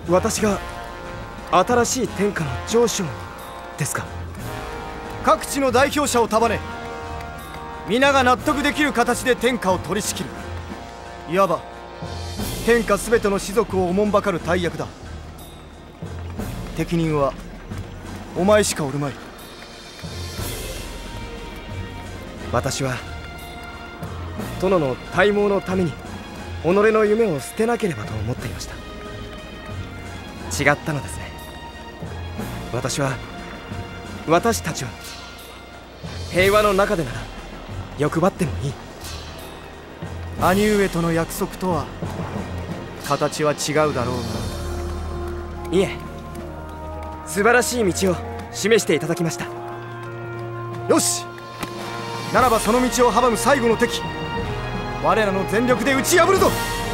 私が新しい天下の城主ですか？ 各地の代表者を束ね、皆が納得できる形で天下を取り仕切る。いわば天下全ての士族をおもんばかる大役だ。適任はお前しかおるまい。 私は殿の大謀のために己の夢を捨てなければと思っていました。違ったのですね。私たちは平和の中でなら欲張ってもいい。 兄上との約束とは形は違うだろうが。 いえ、素晴らしい道を示していただきました。 よし、ならばその道を阻む最後の敵、我らの全力で打ち破るぞ。